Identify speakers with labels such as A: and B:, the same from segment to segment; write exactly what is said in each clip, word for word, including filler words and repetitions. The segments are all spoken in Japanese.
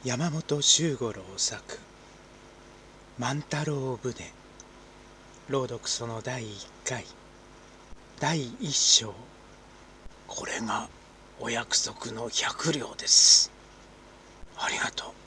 A: 山本周五郎作万太郎船朗読そのだいいっかいだいいっ章。これがお約束の百両です。ありがとう。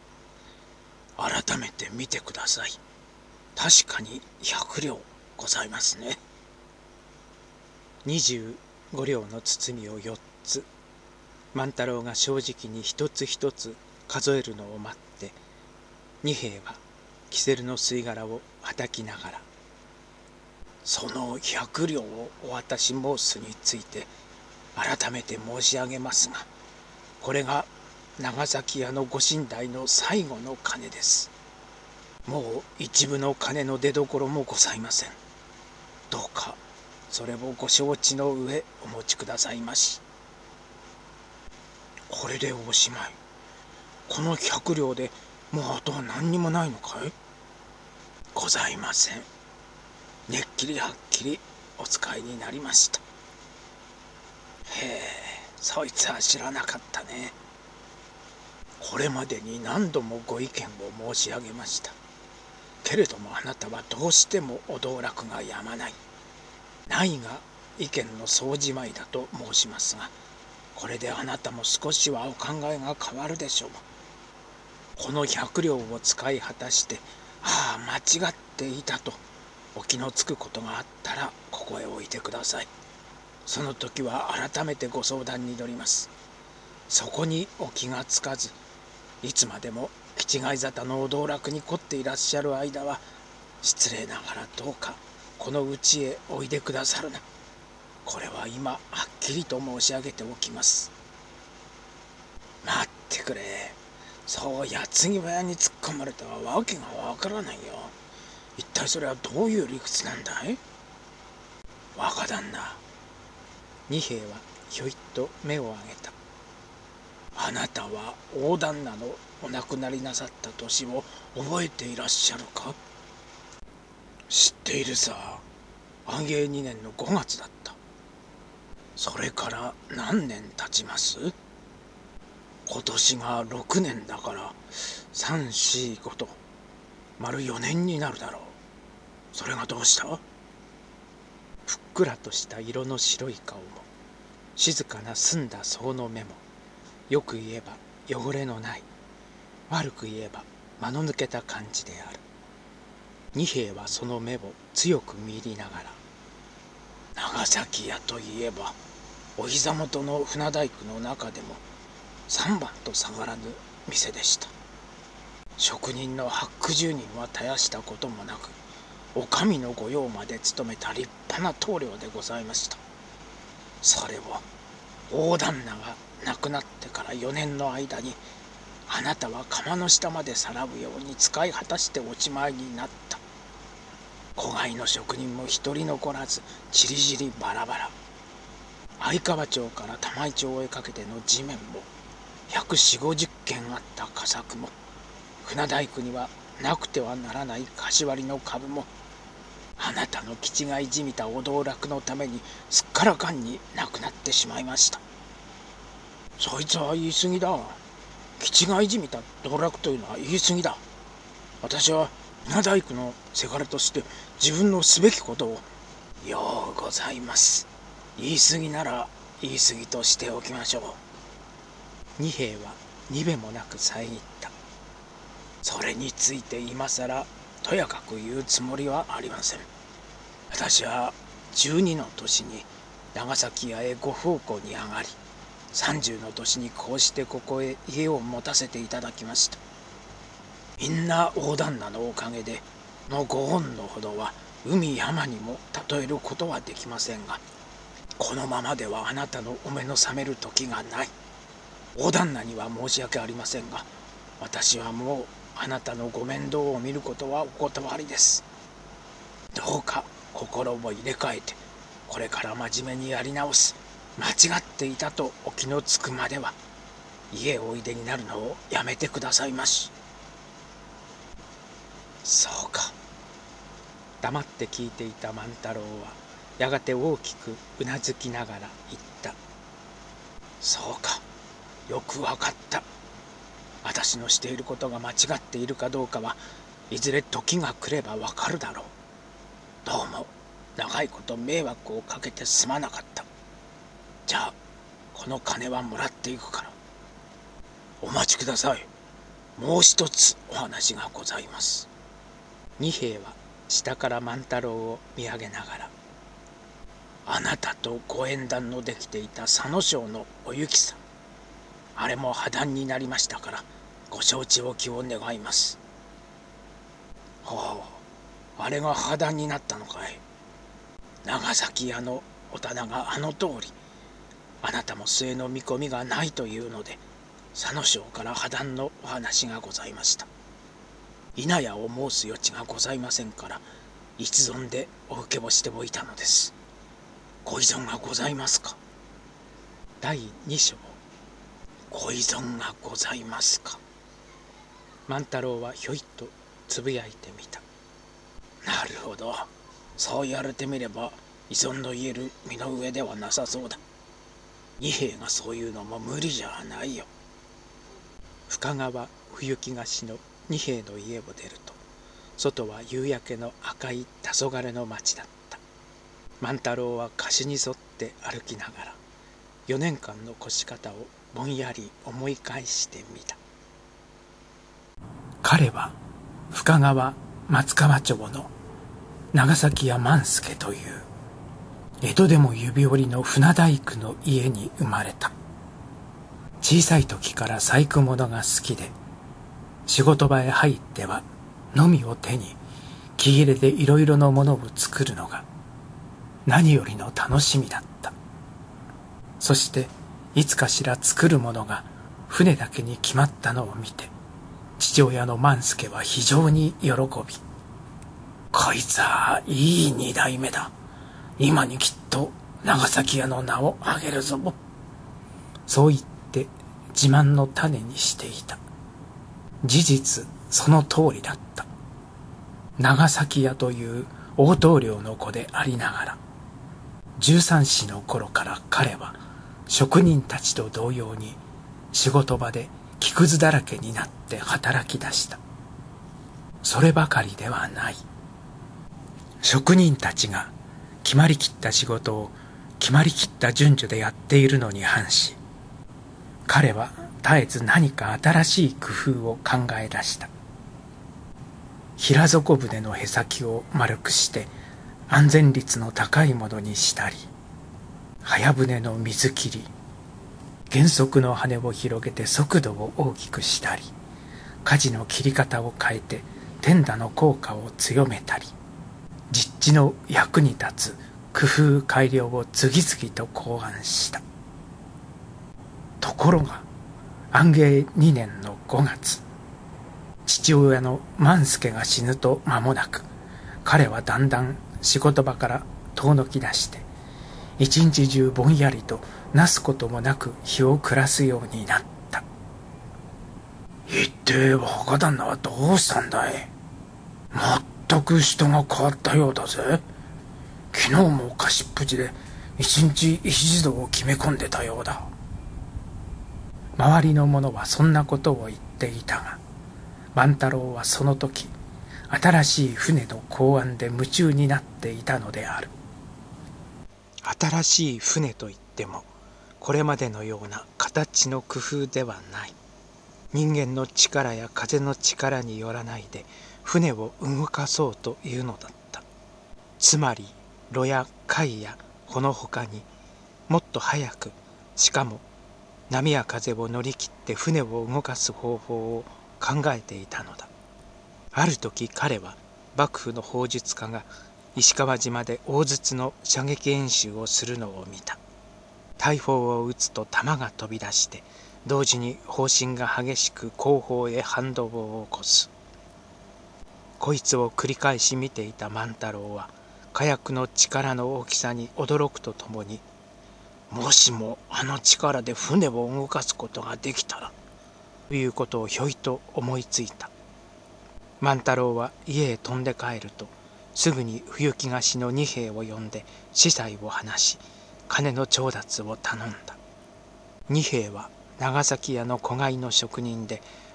A: 改めて見てください。確かに百両ございますね。二十五両の包みを四つ、万太郎が正直に一つ一つ数えるのを待って、二兵はキセルの吸い殻をはたきながら、その百両をお渡し申すについて改めて申し上げますが、これが長崎屋のご身代の最後の金です。もう一分の金の出どころもございません。どうかそれをご承知の上お持ちくださいまし。これでおしまい。この百両でもうあとは何にもないのかい？ございません。めっきりはっきりお使いになりました。へえ、そいつは知らなかったね。これまでに何度もご意見を申し上げました。けれどもあなたはどうしてもお道楽がやまない。ないが意見の総じまいだと申しますが、これであなたも少しはお考えが変わるでしょう。この百両を使い果たして、ああ間違っていたとお気のつくことがあったらここへおいてください。その時は改めてご相談に乗ります。そこにお気がつかず、いつまでも気違い沙汰のお道楽に凝っていらっしゃる間は、失礼ながらどうかこの家へおいでくださるな。これは今はっきりと申し上げておきます。待ってくれ。そう矢継ぎ早に突っ込まれたわけがわからないよ。一体それはどういう理屈なんだい？若旦那。二兵はひょいっと目を上げた。あなたは大旦那のお亡くなりなさった年を覚えていらっしゃるか？知っているさ。安永二年のごがつだった。それから何年経ちます？今年がろくねんだからさん、し、ごと丸よねんになるだろう。それがどうした？ふっくらとした色の白い顔も、静かな澄んだ層の目も、よく言えば汚れのない、悪く言えば間の抜けた感じである。二兵はその目を強く見入りながら、長崎屋といえばお膝元の船大工の中でも三番と下がらぬ店でした。職人の八九十人は絶やしたこともなく、お上の御用まで務めた立派な棟梁でございました。それを大旦那が亡くなってからよねんの間に、あなたは釜の下までさらうように使い果たしておしまいになった。子飼いの職人も一人残らずちりぢりバラバラ。相川町から玉井町へかけての地面も百四五十軒あった佳作も、船大工にはなくてはならない柏割の株も、あなたの気違いじみたお道楽のためにすっからかんになくなってしまいました。そいつは言い過ぎだ。気違いじみた道楽というのは言い過ぎだ。私は船大工のせがれとして自分のすべきことを。ようございます。言い過ぎなら言い過ぎとしておきましょう。二兵はにべもなく遮った。それについて今さらとやかく言うつもりはありません。私はじゅうにの年に長崎屋へご奉公に上がり、さんじゅうの年にこうしてここへ家を持たせていただきました。みんな大旦那のおかげで、のご恩のほどは海山にも例えることはできませんが、このままではあなたのお目の覚める時がない。大旦那には申し訳ありませんが、私はもうあなたのご面倒を見ることはお断りです。どうか心を入れ替えて、これから真面目にやり直す。間違っていたとお気のつくまでは、家へおいでになるのをやめてくださいまし。そうか。黙って聞いていた万太郎はやがて大きくうなずきながら言った。そうか、よくわかった。 私のしていることが間違っているかどうかはいずれ時が来ればわかるだろう。どうも長いこと迷惑をかけてすまなかった。じゃあこの金はもらっていくから。お待ちください。もう一つお話がございます。二兵は下から万太郎を見上げながら、あなたとご縁談のできていた佐野省のおゆきさん、あれも破談になりましたからご承知おきを願います。はあ、あれが破談になったのかい。長崎屋のお店があの通り、あなたも末の見込みがないというので佐野省から破談のお話がございました。稲屋を申す余地がございませんから一存でお受けをしておいたのです。ご依存がございますか。だいに章、ご依存がございますか。万太郎はひょいっとつぶやいてみた。なるほど、そう言われてみれば依存の言える身の上ではなさそうだ。二兵がそういうのも無理じゃないよ。深川冬木菓子の二兵の家を出ると、外は夕焼けの赤い黄昏の町だった。万太郎は菓子に沿って歩きながらよねんかんの越し方をぼんやり思い返してみた。彼は深川松川町の長崎屋万助という江戸でも指折りの船大工の家に生まれた。小さい時から細工物が好きで、仕事場へ入ってはのみを手に木切れでいろいろなものを作るのが何よりの楽しみだった。そしていつかしら作るものが船だけに決まったのを見て、父親の万助は非常に喜び、こいつはいい二代目だ、今にきっと長崎屋の名を挙げるぞ、そう言って自慢の種にしていた。事実その通りだった。長崎屋という大棟梁の子でありながら、十三歳の頃から彼は職人たちと同様に仕事場で木くずだらけになって働き出した。そればかりではない。職人たちが決まりきった仕事を決まりきった順序でやっているのに反し、彼は絶えず何か新しい工夫を考え出した。平底船のへさきを丸くして安全率の高いものにしたり、早船の水切り、原則の羽を広げて速度を大きくしたり、舵の切り方を変えて天打の効果を強めたり、実地の役に立つ工夫改良を次々と考案した。ところが安芸にねんのごがつ、父親の万助が死ぬと間もなく、彼はだんだん仕事場から遠のき出して、一日中ぼんやりとなすこともなく日を暮らすようになった。一体若旦那はどうしたんだい。全く人が変わったようだぜ。昨日も貸しっぷちで一日一度を決め込んでたようだ。周りの者はそんなことを言っていたが、万太郎はその時新しい船の考案で夢中になっていたのである。新しい船といってもこれまでのような形の工夫ではない。人間の力や風の力によらないで船を動かそうというのだった。つまり炉や貝やこの他にもっと早く、しかも波や風を乗り切って船を動かす方法を考えていたのだ。ある時彼は幕府の砲術家が石川島で大筒の射撃演習をするのを見た。大砲を撃つと弾が飛び出して同時に砲身が激しく後方へ反動を起こす。こいつを繰り返し見ていた万太郎は火薬の力の大きさに驚くとともに、もしもあの力で船を動かすことができたらということをひょいと思いついた。万太郎は家へ飛んで帰るとすぐに冬木菓子の二兵を呼んで司祭を話し、金の調達を頼んだ。二兵は長崎屋の子飼いの職人で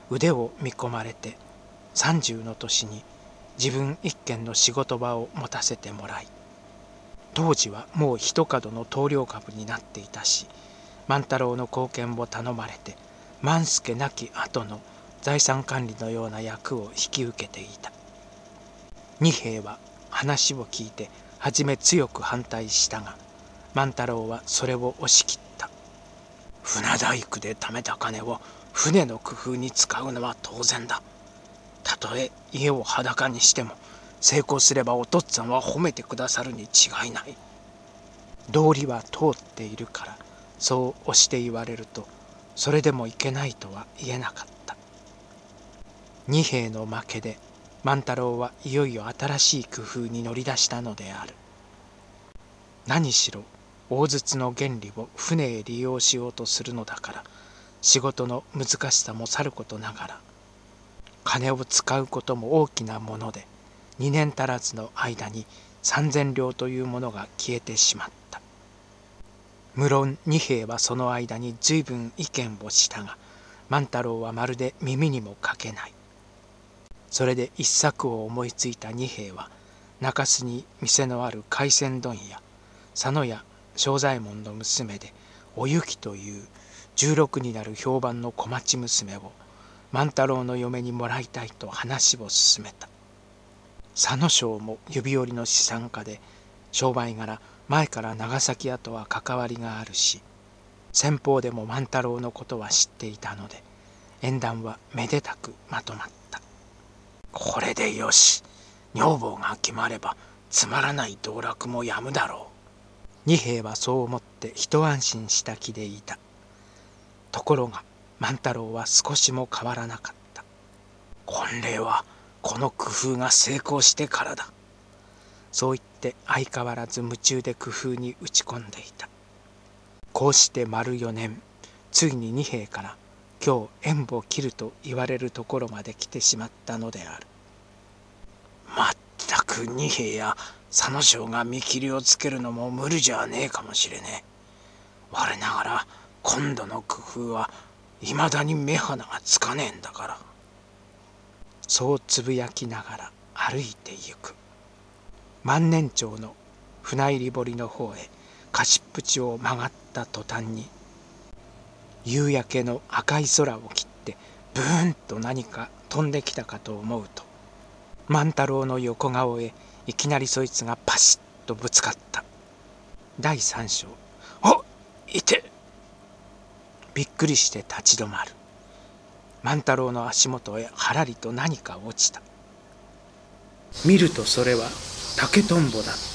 A: 腕を見込まれてさんじゅうの年に自分一軒の仕事場を持たせてもらい、当時はもう一角の棟梁株になっていたし、万太郎の貢献を頼まれて万助亡き後の財産管理のような役を引き受けていた。二兵は話を聞いて初め強く反対したが、万太郎はそれを押し切った。船大工で貯めた金を船の工夫に使うのは当然だ。たとえ家を裸にしても成功すればお父っつぁんは褒めてくださるに違いない。道理は通っているからそう押して言われると、それでもいけないとは言えなかった。二兵の負けで万太郎はいよいよ新しい工夫に乗り出したのである。何しろ大筒の原理を船へ利用しようとするのだから、仕事の難しさもさることながら金を使うことも大きなもので、二年足らずの間に三千両というものが消えてしまった。無論二兵はその間に随分意見をしたが、万太郎はまるで耳にもかけない。それで一策を思いついた二兵は、中洲に店のある海鮮問屋佐野屋正左衛門の娘でおゆきという十六になる評判の小町娘を万太郎の嫁にもらいたいと話を進めた。佐野省も指折りの資産家で、商売柄前から長崎屋とは関わりがあるし、先方でも万太郎のことは知っていたので、縁談はめでたくまとまった。これでよし、女房が決まればつまらない道楽もやむだろう。二兵はそう思って一安心した気でいた。ところが万太郎は少しも変わらなかった。婚礼はこの工夫が成功してからだ。そう言って相変わらず夢中で工夫に打ち込んでいた。こうして丸四年、ついに二兵から今日縁を切ると言われるところまで来てしまったのである。まったく二兵や佐野省が見切りをつけるのも無理じゃねえかもしれねえ。我ながら今度の工夫はいまだに目鼻がつかねえんだから。そうつぶやきながら歩いてゆく。万年町の船入り堀の方へ貸しっぷちを曲がった途端に、夕焼けの赤い空を切ってブーンと何か飛んできたかと思うと、万太郎の横顔へいきなりそいつがパシッとぶつかった。第三章。お、いて。びっくりして立ち止まる。万太郎の足元へはらりと何か落ちた。見るとそれは竹とんぼだった。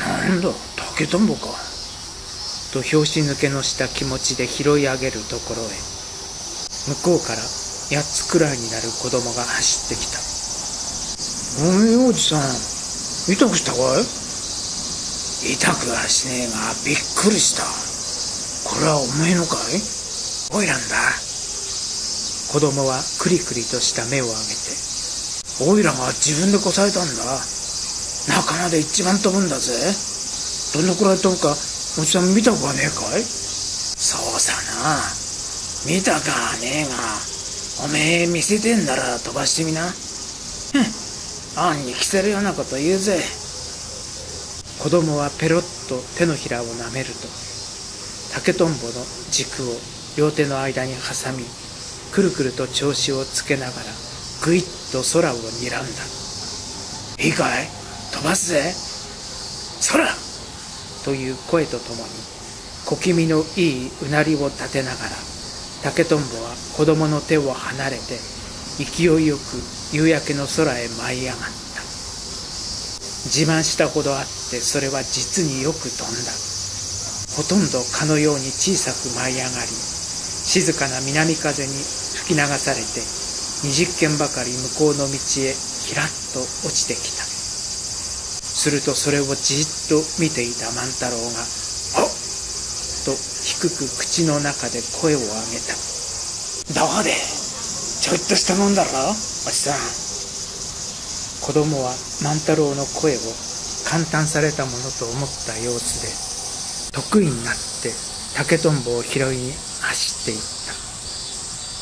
A: なんだ、竹とんぼか。と拍子抜けのした気持ちで拾い上げるところへ、向こうからやっつくらいになる子供が走ってきた。おいおじさん、痛くしたかい？痛くはしねえがびっくりした。これはおめえのかい？おいらんだ。子供はクリクリとした目を上げて、おいらが自分でこさえたんだ。仲間で一番飛ぶんだぜ。どのくらい飛ぶかおじさん見たくはねえかい？そうさな、見たかはねえが、おめえ見せてんなら飛ばしてみな。あんに着せるようなこと言うぜ。子供はペロッと手のひらをなめると、竹とんぼの軸を両手の間に挟み、くるくると調子をつけながらぐいっと空を睨んだ。いいかい？飛ばすぜ。空！という声とともに小気味のいいうなりを立てながら、竹とんぼは子供の手を離れて勢いよく夕焼けの空へ舞い上がった。自慢したほどあってそれは実によく飛んだ。ほとんど蚊のように小さく舞い上がり、静かな南風に吹き流されてにじゅっけんばかり向こうの道へひらっと落ちてきた。するとそれをじっと見ていた万太郎が「おっ!」と低く口の中で声を上げた。どこでちょいとしたもんだろおじさん。子供は万太郎の声を感嘆されたものと思った様子で、得意になって竹とんぼを拾いに走っていった。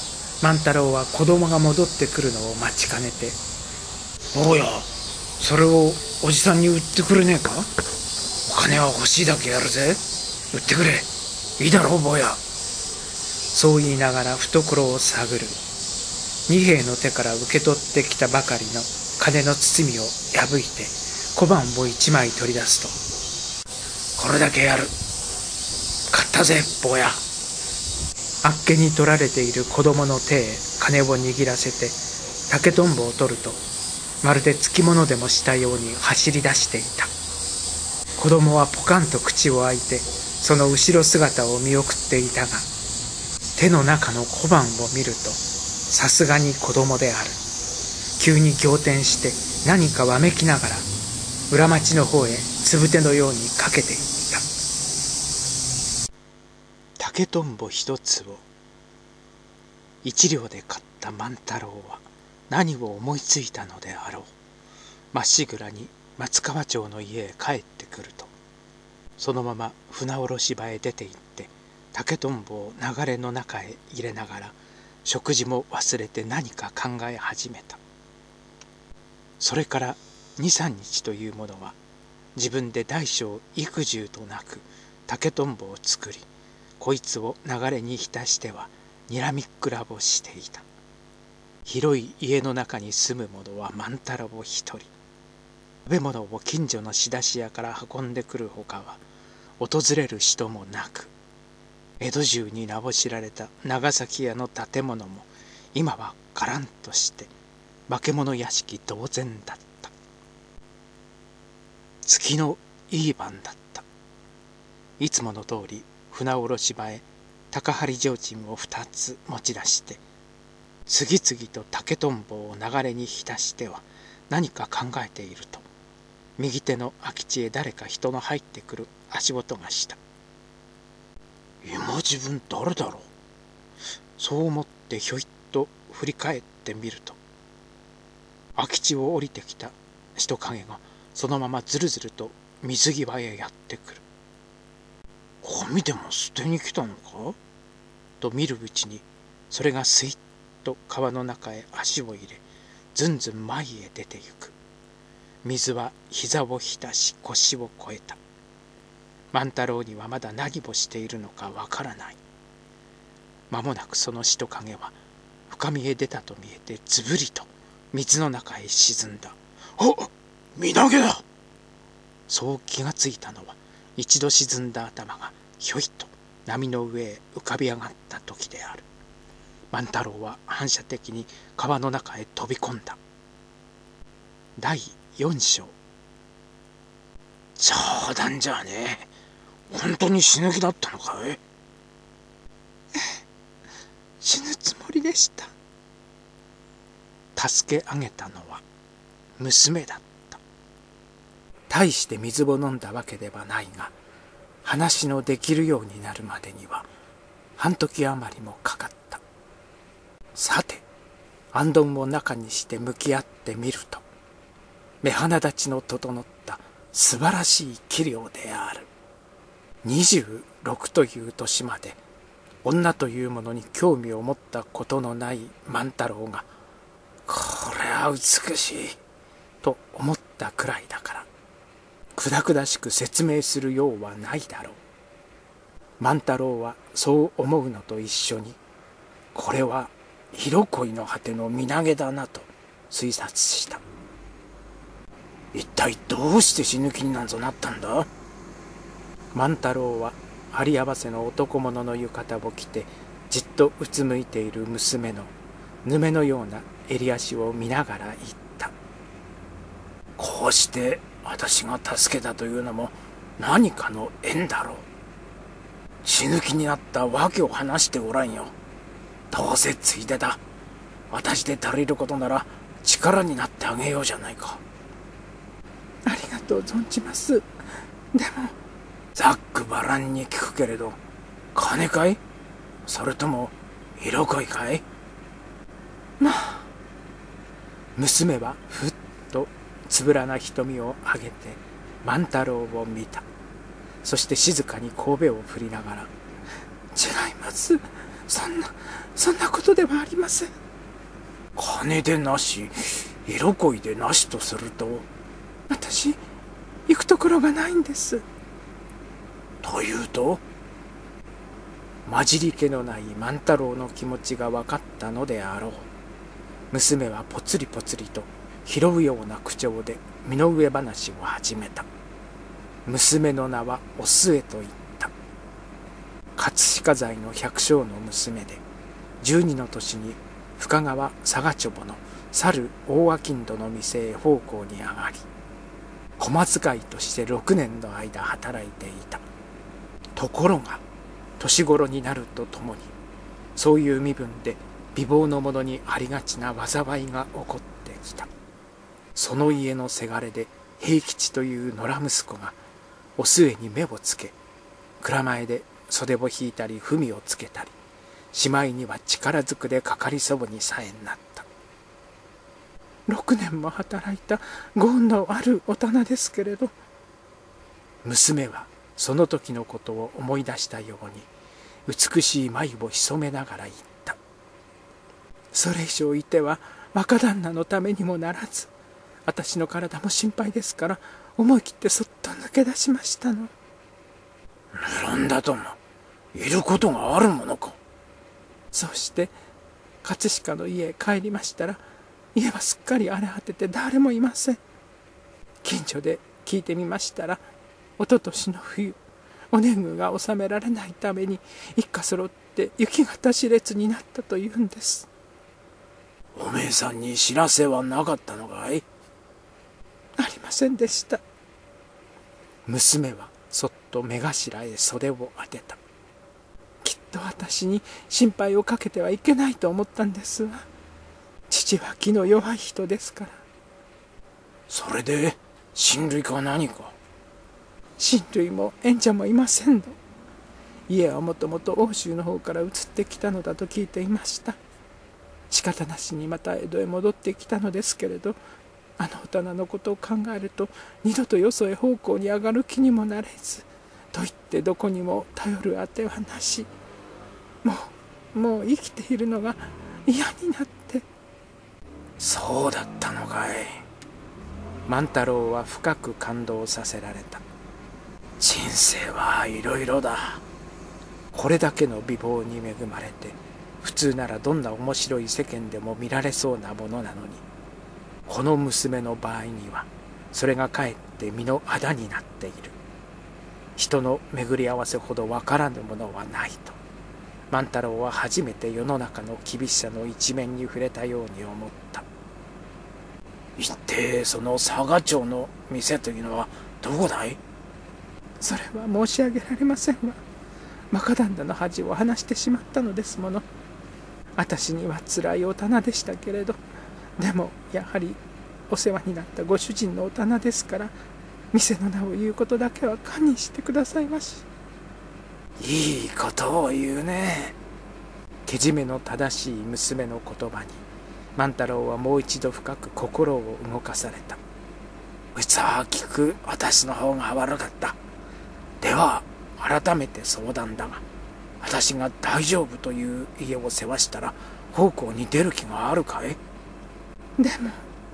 A: 万太郎は子供が戻ってくるのを待ちかねて、坊や、それをおじさんに売ってくれねえか。お金は欲しいだけやるぜ。売ってくれ。いいだろう、坊や。そう言いながら懐を探る。二兵の手から受け取ってきたばかりの金の包みを破いて小判を一枚取り出すと、これだけやる。買ったぜ、坊や。あっけに取られている子供の手へ金を握らせて竹とんぼを取ると、まるでつきものでもしたように走り出していた。子供はポカンと口を開いてその後ろ姿を見送っていたが、手の中の小判を見るとさすがに子供である。急に仰天して何かわめきながら裏町の方へつぶてのようにかけていった。竹とんぼ一つを一両で買った万太郎は何を思いついたのであろう。まっしぐらに松川町の家へ帰ってくると、そのまま船おろし場へ出て行って竹とんぼを流れの中へ入れながら食事も忘れて何か考え始めた。それから二三日というものは自分で大小幾重となく竹とんぼを作り、こいつを流れに浸してはにらみっくらぼしていた。広い家の中に住む者は万太郎一人。食べ物を近所の仕出し屋から運んでくるほかは訪れる人もなく、江戸中に名を知られた長崎屋の建物も今はからんとして化け物屋敷同然だった。月のいい晩だった。いつもの通り船おろし場へ高針提灯を二つ持ち出して次々と竹とんぼを流れに浸しては何か考えていると、右手の空き地へ誰か人の入ってくる足音がした。今自分誰だろう。そう思ってひょいっと振り返ってみると、空き地を降りてきた人影がそのままずるずると水際へやってくる。紙でも捨てに来たのかと見るうちに、それがすいっと川の中へ足を入れ、ずんずん前へ出てゆく。水は膝を浸し腰を越えた。万太郎にはまだ何をしているのかわからない。間もなくその人影は深みへ出たと見えてずぶりと水の中へ沈んだ。あ、身投げだ。そう気がついたのは、一度沈んだ頭がひょいと波の上へ浮かび上がった時である。万太郎は反射的に川の中へ飛び込んだ。だいよん章。冗談じゃねえ。本当に死ぬ気だったのかい。死ぬつもりでした。助け上げたのは娘だった。大して水を飲んだわけではないが、話のできるようになるまでには半時余りもかかった。さて、あんどんを中にして向き合ってみると、目鼻立ちの整った素晴らしい器量である。二十六という年まで女というものに興味を持ったことのない万太郎が、これは美しいと思ったくらいだから、くだくだしく説明するようはないだろう。万太郎はそう思うのと一緒に、これは色恋の果ての身投げだなと推察した。一体どうして死ぬ気になんぞなったんだ。万太郎は張り合わせの男物の浴衣を着てじっとうつむいている娘のぬめのような襟足を見ながら言った。こうして私が助けたというのも何かの縁だろう。死ぬ気になった訳を話しておらんよ。どうせついでだ。私で足りることなら力になってあげようじゃないか。ありがとう存じます。でもざっくばらんに聞くけれど、金かい、それとも色恋かい。まあ。娘はふっとつぶらな瞳を上げて万太郎を見た。そして静かに神戸を振りながら、違います。 そんなそんなことではありません。金でなし、色恋でなしとすると、私行くところがないんです。というと、混じり気のない万太郎の気持ちが分かったのであろう。娘はぽつりぽつりと拾うような口調で身の上話を始めた。娘の名はお寿恵と言った。葛飾在の百姓の娘で、じゅうにの年に深川佐賀町の猿大商人の店へ奉公に上がり、小遣いとしてろくねんの間働いていた。ところが年頃になるとともに、そういう身分で美貌の者にありがちな災いが起こってきた。その家のせがれで平吉という野良息子がお末に目をつけ、蔵前で袖を引いたり文をつけたり、しまいには力ずくでかかりそぶにさえなった。六年も働いたご恩のあるお店ですけれど、娘はその時のことを思い出したように美しい眉を潜めながら言った。それ以上いては若旦那のためにもならず、私の体も心配ですから思い切ってそっと抜け出しましたの。ぬるんだともいることがあるものか。そうして葛飾の家へ帰りましたら、家はすっかり荒れ果てて誰もいません。近所で聞いてみましたら、おととしの冬、お年貢が納められないために一家揃って雪形し列になったというんです。おめえさんに知らせはなかったのかい？ありませんでした。娘はそっと目頭へ袖を当てた。きっと私に心配をかけてはいけないと思ったんですわ。父は気の弱い人ですから。それで親類か何か？親類も縁者もいませんの。家はもともと奥州の方から移ってきたのだと聞いていました。仕方なしにまた江戸へ戻ってきたのですけれど、あのお店のことを考えると二度とよそへ奉公に上がる気にもなれず、と言ってどこにも頼るあてはなし、もうもう生きているのが嫌になって。そうだったのかい。万太郎は深く感動させられた。人生はいろいろだ。これだけの美貌に恵まれて、普通ならどんな面白い世間でも見られそうなものなのに、この娘の場合にはそれがかえって身の仇になっている。人の巡り合わせほどわからぬものはないと、万太郎は初めて世の中の厳しさの一面に触れたように思った。一体その佐賀町の店というのはどこだい？それは申し上げられませんわ。若旦那の恥を話してしまったのですもの。私にはつらいお店でしたけれど、でもやはりお世話になったご主人のお店ですから、店の名を言うことだけは堪忍してくださいまし。いいことを言うね。けじめの正しい娘の言葉に万太郎はもう一度深く心を動かされた。器は聞く私の方が悪かった。では改めて相談だが、私が大丈夫という家を世話したら奉公に出る気があるかい？でも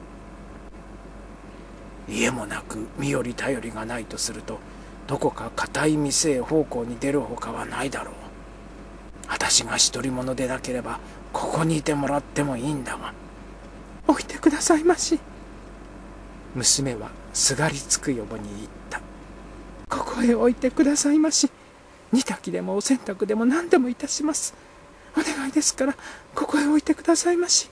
A: 家もなく身寄り頼りがないとすると、どこか固い店へ奉公に出るほかはないだろう。私が独り者でなければここにいてもらってもいいんだが。置いてくださいまし。娘はすがりつくように言った。ここへ置いてくださいまし。煮炊きでもお洗濯でも何でもいたします。お願いですからここへ置いてくださいまし。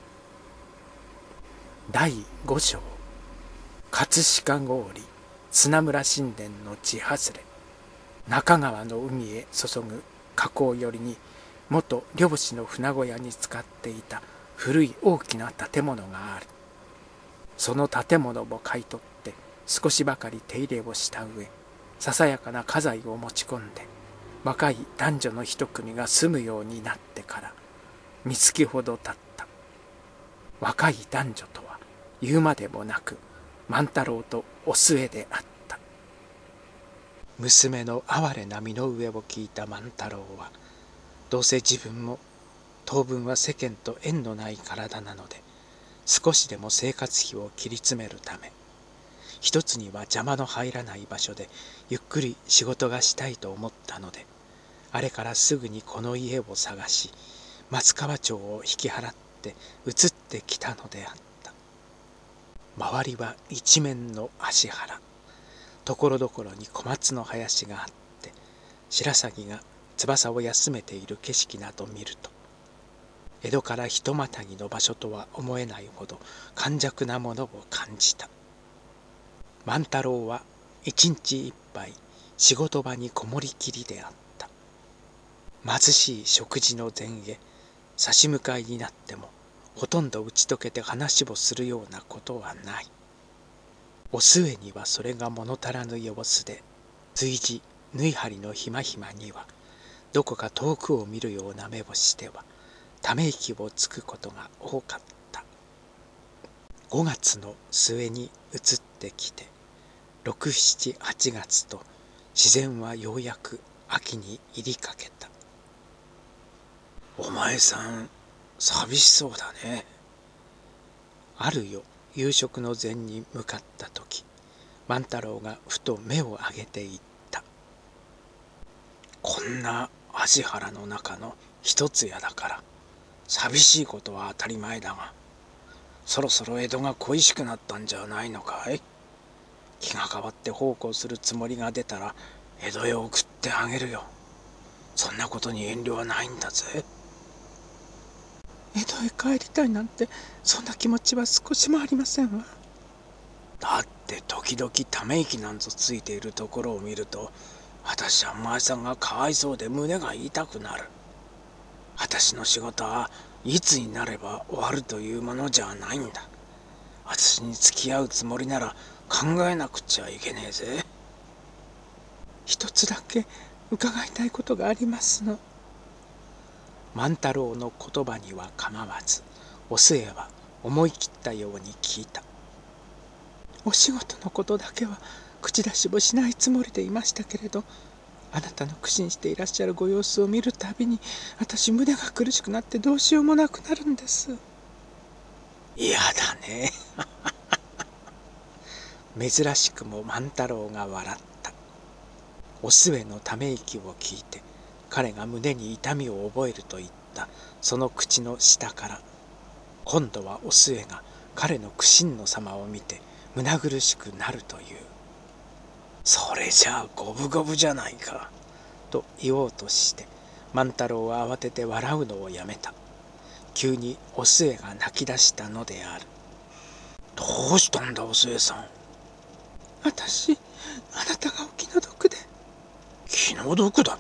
A: だいご章、葛飾郡砂村神殿の地外れ、中川の海へ注ぐ河口寄りに、元漁師の船小屋に使っていた古い大きな建物がある。その建物を買い取って少しばかり手入れをした上、ささやかな家財を持ち込んで、若い男女の一組が住むようになってから三月ほど経った。若い男女とは言うまでもなく万太郎とお末であった。娘の哀れな身の上を聞いた万太郎は、どうせ自分も当分は世間と縁のない体なので、少しでも生活費を切り詰めるため、一つには邪魔の入らない場所でゆっくり仕事がしたいと思ったので、あれからすぐにこの家を探し、松川町を引き払って移ってきたのであった。周りは一面の芦原、ところどころに小松の林があって、白鷺が翼を休めている景色など見ると、江戸からひとまたぎの場所とは思えないほど寛弱なものを感じた。万太郎は一日いっぱい仕事場にこもりきりであった。貧しい食事の前へ差し向かいになっても、ほとんど打ち解けて話をするようなことはない。お末にはそれが物足らぬ様子で、随時縫い針のひまひまにはどこか遠くを見るような目をしてはため息をつくことが多かった。ごがつの末に移ってきて、ろく、しち、はちがつと自然はようやく秋に入りかけた。お前さん、寂しそうだね。ある夜、夕食の前に向かった時、万太郎がふと目を上げていった。こんな芦原の中の一つ屋だから寂しいことは当たり前だが、そろそろ江戸が恋しくなったんじゃないのかい。気が変わって奉公するつもりが出たら江戸へ送ってあげるよ。そんなことに遠慮はないんだぜ。
B: 江戸へ帰りたいなんて、そんな気持ちは少しもありませんわ。
A: だって時々ため息なんぞついているところを見ると、私はお前さんがかわいそうで胸が痛くなる。私の仕事はいつになれば終わるというものじゃないんだ。私に付き合うつもりなら考えなくちゃいけねえぜ。
B: 一つだけ伺いたいことがありますの。
A: 万太郎の言葉には構わず、お寿恵は思い切ったように聞いた。
B: お仕事のことだけは口出しをしないつもりでいましたけれど、あなたの苦心していらっしゃるご様子を見るたびに、私胸が苦しくなってどうしようもなくなるんです。
A: 嫌だね。珍しくも万太郎が笑った。お寿恵のため息を聞いて、彼が胸に痛みを覚えると言ったその口の下から、今度はお寿恵が彼の苦心の様を見て胸苦しくなるという。それじゃあ五分五分じゃないかと言おうとして、万太郎は慌てて笑うのをやめた。急にお寿恵が泣き出したのである。どうしたんだお寿恵さん。
B: 私、あなたがお気の毒で。
A: 気の毒だって？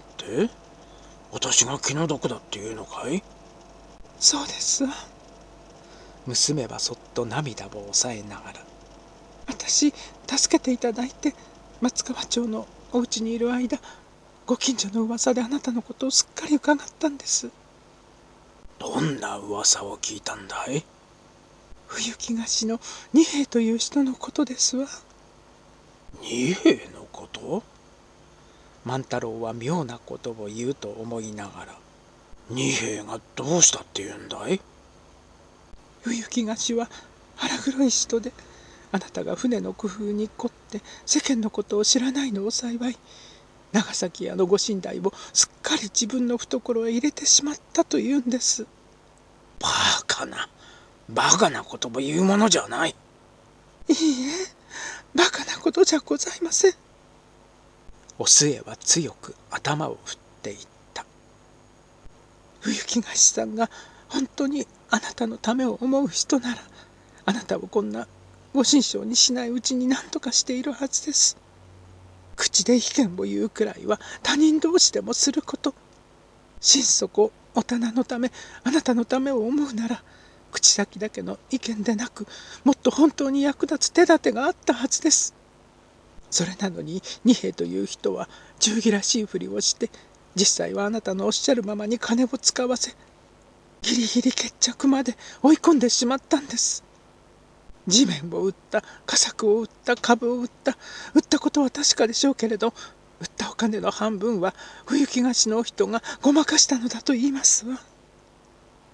A: 私が気の毒だっていうのかい？
B: そうですわ。
A: 娘はそっと涙を抑えながら、
B: 私、助けていただいて、松川町のお家にいる間、ご近所の噂であなたのことをすっかり伺ったんです。
A: どんな噂を聞いたんだい？
B: 冬木菓子の二平という人のことですわ。
A: 二平のこと？万太郎は妙なことを言うと思いながら、二平がどうしたって言うんだい？
B: 冬木菓子は腹黒い人で、あなたが船の工夫に凝って世間のことを知らないのを幸い、長崎屋のご寝台をすっかり自分の懐へ入れてしまったというんです。
A: バカな、バカなことを言うものじゃない。
B: いいえ、バカなことじゃございません。
A: お寿恵は強く頭を振っていった。
B: 冬木菓子さんが本当にあなたのためを思う人なら、あなたをこんなご心象にしないうちに何とかしているはずです。口で意見を言うくらいは他人同士でもすること。心底お棚のため、あなたのためを思うなら、口先だけの意見でなく、もっと本当に役立つ手立てがあったはずです。それなのに二平という人は忠義らしいふりをして、実際はあなたのおっしゃるままに金を使わせ、ギリギリ決着まで追い込んでしまったんです。地面を売った、家作を売った、株を売った、売ったことは確かでしょうけれど、売ったお金の半分は冬木菓子のお人がごまかしたのだと言いますわ。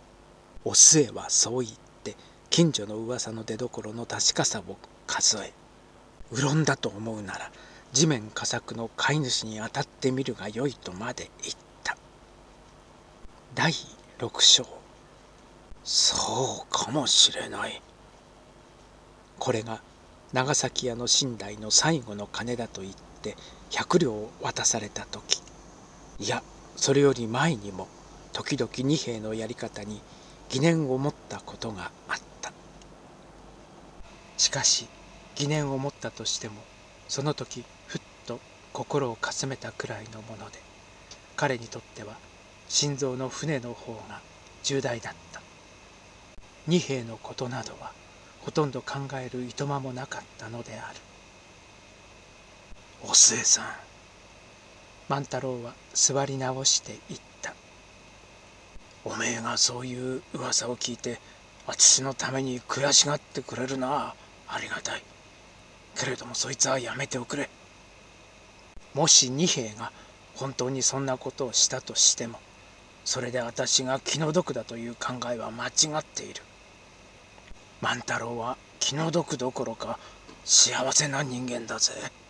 B: お末はそう言って近所の噂の出どころの確かさを数え、うろんだと思うなら地面佳作の飼い主に当たってみるがよいとまで言った。だいろく章。
A: そうかもしれない。
B: これが長崎屋の寝台の最後の金だと言って百両を渡された時、いやそれより前にも時々二兵のやり方に疑念を持ったことがあった。しかし疑念を持ったとしても、その時ふっと心をかすめたくらいのもので、彼にとっては心臓の船の方が重大だった。二兵のことなどはほとんど考えるいとまもなかったのである。
A: お末さん。
B: 万太郎は座り直して言った。
A: おめえがそういう噂を聞いて私のために悔しがってくれるな。ありがたい。けれどもそいつはやめておくれ。もし二兵が本当にそんなことをしたとしても、それで私が気の毒だという考えは間違っている。万太郎は気の毒どころか幸せな人間だぜ。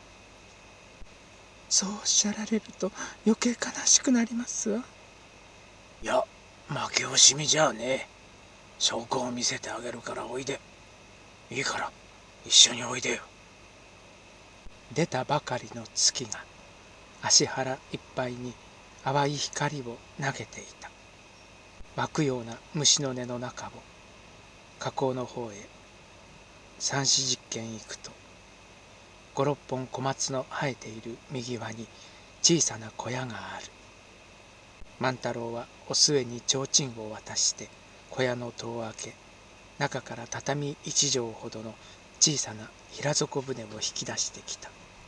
B: そうおっしゃられると余計悲しくなりますわ。
A: いや、負け惜しみじゃねえ。証拠を見せてあげるからおいで。いいから一緒においでよ。
B: 出たばかりの月が足腹いっぱいに淡い光を投げていた。湧くような虫の根の中を河口の方へ三四十軒行くと、五六本小松の生えている右側に小さな小屋がある。万太郎はお末に提灯を渡して小屋の戸を開け、中から畳一畳ほどの小さな平底舟を引き出してきた。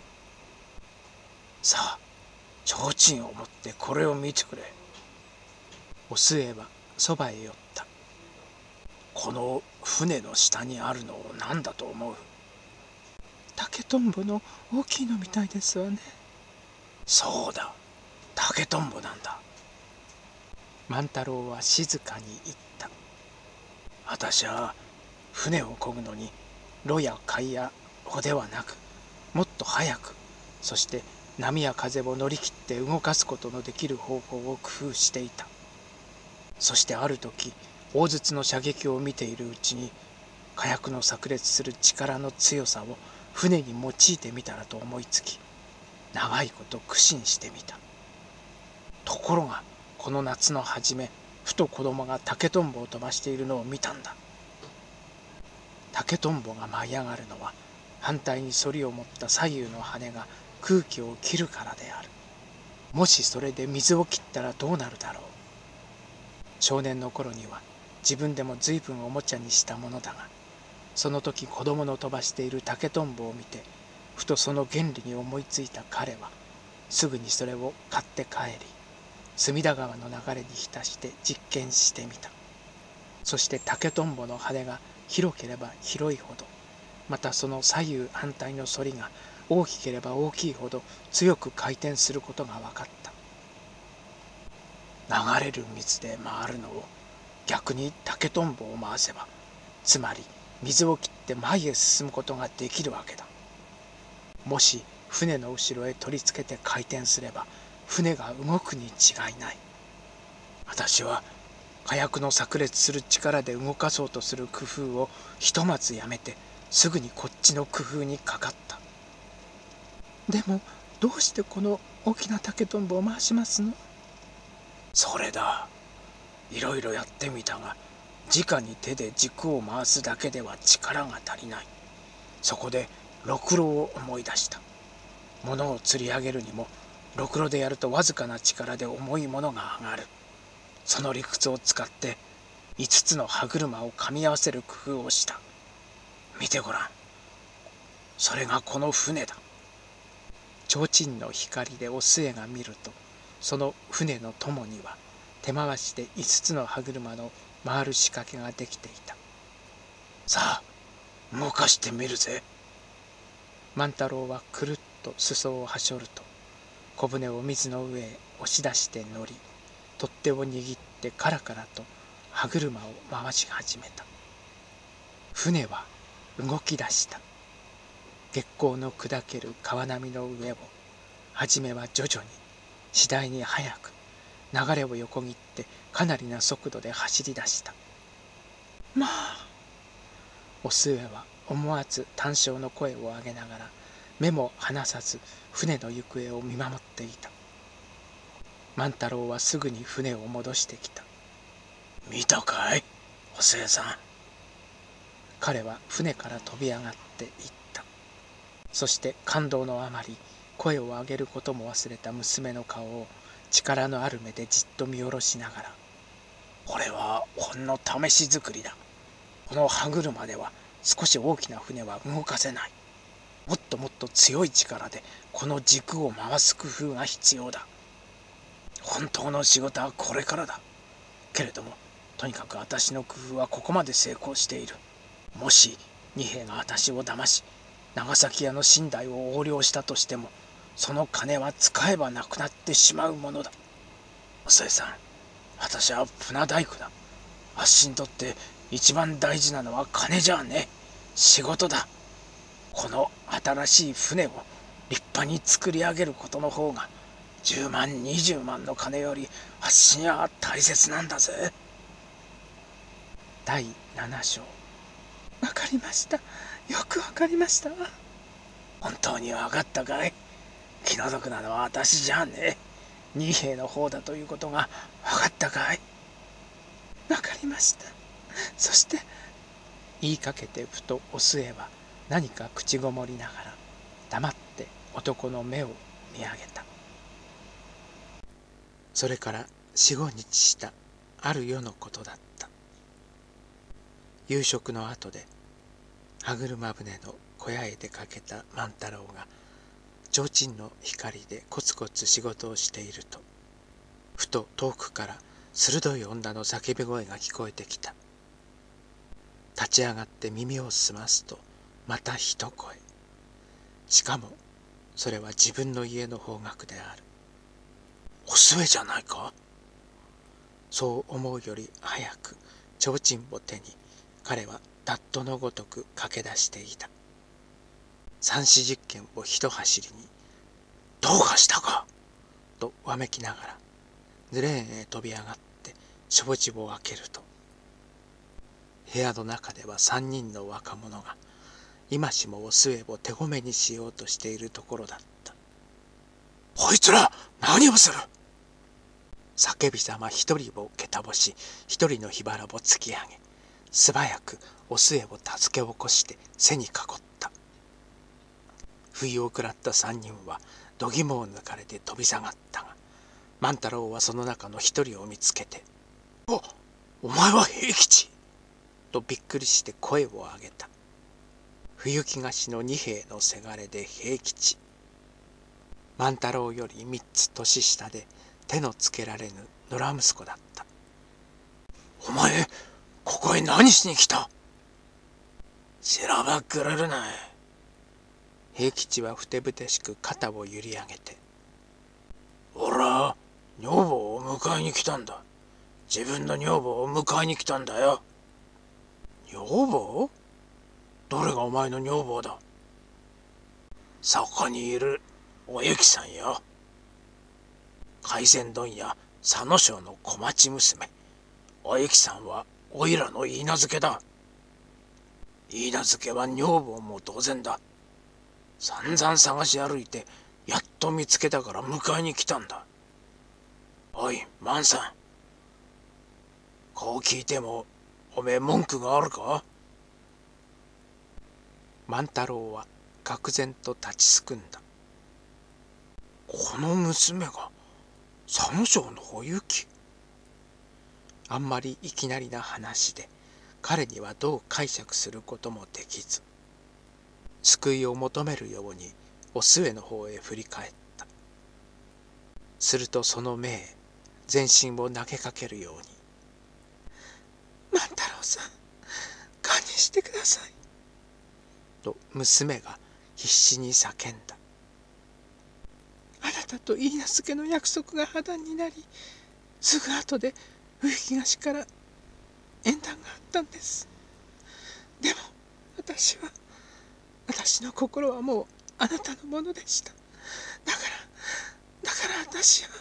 A: さあ、提灯を持ってこれを見てくれ。
B: お末はそばへ寄った。
A: この船の下にあるのを何だと思う？
B: 竹とんぼの大きいのみたいですわね。
A: そうだ、竹とんぼなんだ。
B: 万太郎は静かに言った。
A: 私は船を漕ぐのに炉や貝や帆ではなく、もっと早く、そして波や風を乗り切って動かすことのできる方法を工夫していた。そしてある時、大筒の射撃を見ているうちに、火薬の炸裂する力の強さを船に用いてみたらと思いつき、長いこと苦心してみた。ところがこの夏の初め、ふと子供が竹とんぼを飛ばしているのを見たんだ。竹とんぼが舞い上がるのは、反対に反りを持った左右の羽が空気を切るからである。もしそれで水を切ったらどうなるだろう。少年の頃には自分でも随分おもちゃにしたものだが、その時子供の飛ばしている竹とんぼを見て、ふとその原理に思いついた彼は、すぐにそれを買って帰り、隅田川の流れに浸して実験してみた。そして竹とんぼの羽が広ければ広いほど、またその左右反対の反りが大きければ大きいほど強く回転することが分かった。流れる水で回るのを逆に竹とんぼを回せば、つまり水を切って前へ進むことができるわけだ。もし船の後ろへ取り付けて回転すれば、船が動くに違いない。私は火薬の炸裂する力で動かそうとする工夫をひとまずやめて、すぐにこっちの工夫にかかった。でもどうしてこの大きな竹とんぼを回しますの？それだ。いろいろやってみたが、直に手で軸を回すだけでは力が足りない。そこでろくろを思い出した。物を釣り上げるにも、ろくろでやるとわずかな力で重いものが上がる。その理屈を使っていつつの歯車を噛み合わせる工夫をした。見てごらん。それがこの船だ。提灯の光でお末が見ると、その船の友には手回しでいつつの歯車の回る仕掛けができていた。さあ、動かしてみるぜ。万太郎はくるっと裾をはしょると、小舟を水の上へ押し出して乗り、取っ手を握ってカラカラと
B: 歯車を回し始めた。船は動き出した。月光の砕ける川波の上を、はじめは徐々に、次第に速く、流れを横切ってかなりな速度で走り出した。まあ、おすえは思わず短笑の声を上げながら、目も離さず船の行方を見守っていた。万太郎はすぐに船を戻してきた。
A: 見たかい、おせいさん。
B: 彼は船から飛び上がっていった。そして感動のあまり声を上げることも忘れた娘の顔を力のある目でじっと見下ろしながら、
A: これはほんの試し作りだ。この歯車では少し大きな船は動かせない。もっともっと強い力でこの軸を回す工夫が必要だ。本当の仕事はこれからだ。けれどもとにかく私の工夫はここまで成功している。もし二兵が私を騙し長崎屋の寝台を横領したとしても、その金は使えばなくなってしまうものだ。おせいさん、私は船大工だ。あっしにとって一番大事なのは金じゃねえ、仕事だ。この新しい船を立派に作り上げることの方がじゅうまんにじゅうまんの金よりあっしには大切なんだぜ。
B: だいなな章。わかりました。よくわかりました。
A: 本当にわかったかい。気の毒なのは私じゃねえ、二兵の方だということがわかったかい。
B: わかりました。そして言いかけてふとおすえは何か口ごもりながら黙って男の目を見上げた。それから四五日したある夜のことだった。夕食の後で歯車船の小屋へ出かけた万太郎が提灯の光でコツコツ仕事をしていると、ふと遠くから鋭い女の叫び声が聞こえてきた。立ち上がって耳を澄ますとまた一声。しかもそれは自分の家の方角である。
A: おすえじゃないか。
B: そう思うより早く提灯を手に彼はダットのごとく駆け出していた。三四十軒を一走りに
A: 「どうかしたか?」
B: とわめきながらズレーンへ飛び上がって障子を開けると、部屋の中では三人の若者が今しもおすえを手ごめにしようとしているところだった。
A: こいつら何をする。
B: 叫びざま一人を蹴倒し一人の火腹を突き上げ、素早くおすえを助け起こして背に囲った。不意を食らった三人は度肝を抜かれて飛び下がったが、万太郎はその中の一人を見つけて「
A: お、お前は平吉!」
B: とびっくりして声を上げた。冬木菓子の二兵のせがれで平吉。万太郎より三つ年下で手のつけられぬ野良息子だった。
A: お前ここへ何しに来た。しらばっくれるな。
B: 平吉はふてぶてしく肩を揺り上げて、
A: 俺は女房を迎えに来たんだ。自分の女房を迎えに来たんだよ。
B: 女房？
A: どれがお前の女房だ。そこにいるおゆきさんよ。海鮮問屋佐野省の小町娘。おゆきさんはおいらの許嫁だ。許嫁は女房も同然だ。散々探し歩いてやっと見つけたから迎えに来たんだ。おい万さん、こう聞いてもおめえ文句があるか。
B: 万太郎は愕然と立ちすくんだ。
A: この娘が佐野省のおゆき。
B: あんまりいきなりな話で彼にはどう解釈することもできず、救いを求めるようにおすえの方へ振り返った。するとその目へ全身を投げかけるように「万太郎さん、堪忍してください」と娘が必死に叫んだ。あなたと許嫁の約束が破談になり、すぐ後で冬木菓子から縁談があったんです。でも私は私の心はもうあなたのものでした。だからだから私は。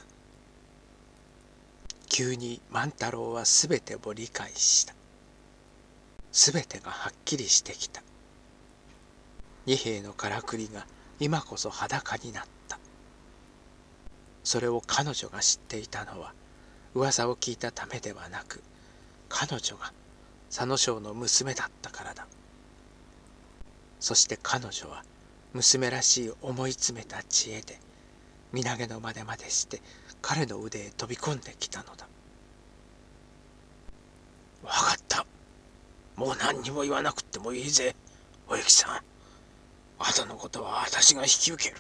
A: 急に万太郎はすべてを理解した。すべてがはっきりしてきた。二兵のからくりが今こそ裸になった。それを彼女が知っていたのは噂を聞いたためではなく、彼女が佐野省の娘だったからだ。そして彼女は娘らしい思い詰めた知恵で身投げのまでまでして彼の腕へ飛び込んできたのだ。わかった。もう何にも言わなくってもいいぜ、おゆきさん。後のことは私が引き受ける。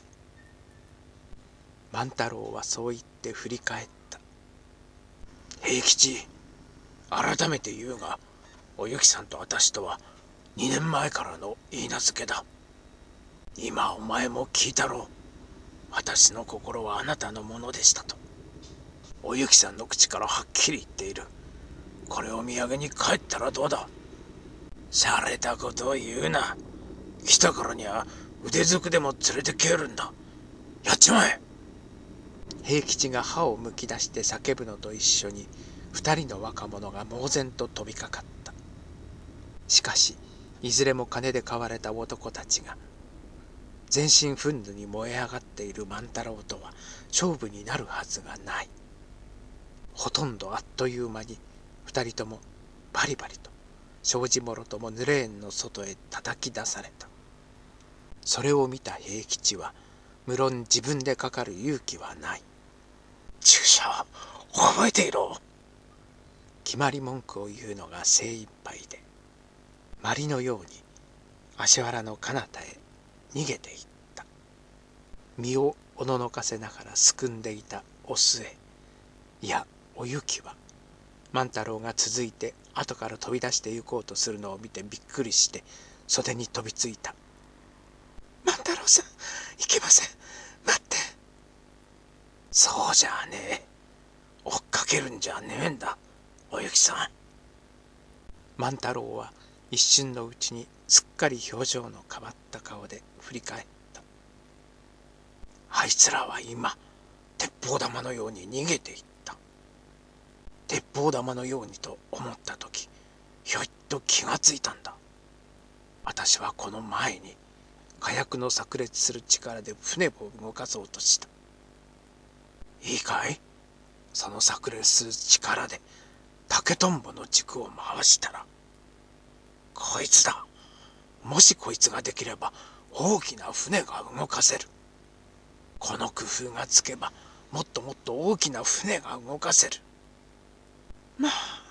A: 万太郎はそう言って振り返った。平吉、改めて言うが、おゆきさんと私とはにねんまえからの許婚だ。今お前も聞いたろう。私の心はあなたのものでしたと。おゆきさんの口からはっきり言っている。これを土産に帰ったらどうだ。しゃれたことを言うな。来たからには腕ずくでも連れて帰るんだ。やっちまえ。平吉が歯をむき出して叫ぶのと一緒に二人の若者が猛然と飛びかかった。しかしいずれも金で買われた男たちが全身憤怒に燃え上がっている万太郎とは勝負になるはずがない。ほとんどあっという間に二人ともバリバリと障子もろとも濡れ縁の外へ叩き出された。それを見た平吉は無論自分でかかる勇気はない。注射は覚えていろ。決まり文句を言うのが精一杯で、鞠のように足原の彼方へ逃げていった。身をおののかせながらすくんでいたお末、いやおゆきは万太郎が続いて後から飛び出して行こうとするのを見てびっくりして袖に飛びついた。
B: 万太郎さん、いけません。待って。
A: そうじゃねえ。追っかけるんじゃねえんだ、おゆきさん。万太郎は一瞬のうちにすっかり表情の変わった顔で振り返った。あいつらは今鉄砲玉のように逃げていった。鉄砲玉のようにと思った時、ひょいっと気がついたんだ。私はこの前に火薬の炸裂する力で船を動かそうとした。いいかい、その炸裂する力で竹とんぼの軸を回したら、こいつだ。もしこいつができれば大きな船が動かせる。この工夫がつけばもっともっと大きな船が動かせる。
B: まあ、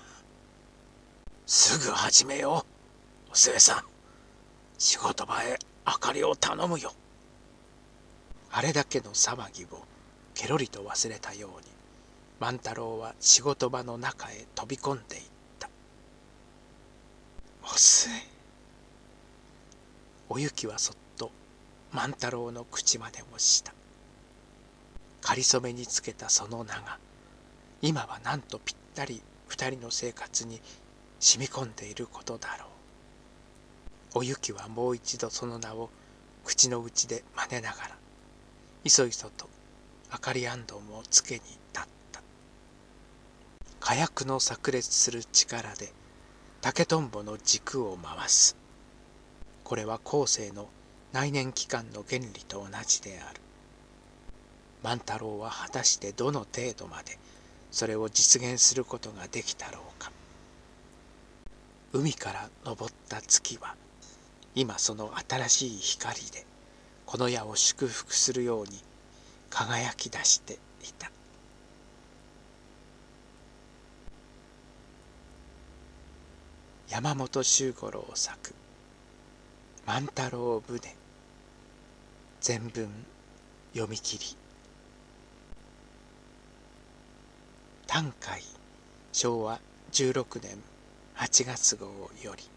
A: すぐ始めよう、お末さん。仕事場へ明かりを頼むよ。あれだけの騒ぎをケロリと忘れたように万太郎は仕事場の中へ飛び込んでいった。
B: お末。
A: おゆきはそっと万太郎の口まで押した。かりそめにつけたその名が今はなんとぴったり二人の生活に染み込んでいることだろう。おゆきはもう一度その名を口の内で真似ながらいそいそと明かりあんどんをつけに立った。火薬の炸裂する力で竹とんぼの軸を回す。これは後世の内燃機関の原理と同じである。万太郎は果たしてどの程度までそれを実現することができたろうか。海から昇った月は今その新しい光でこの矢を祝福するように輝き出していた。山本周五郎作万太郎船全文読み切り。短海しょうわじゅうろくねんはちがつごうより。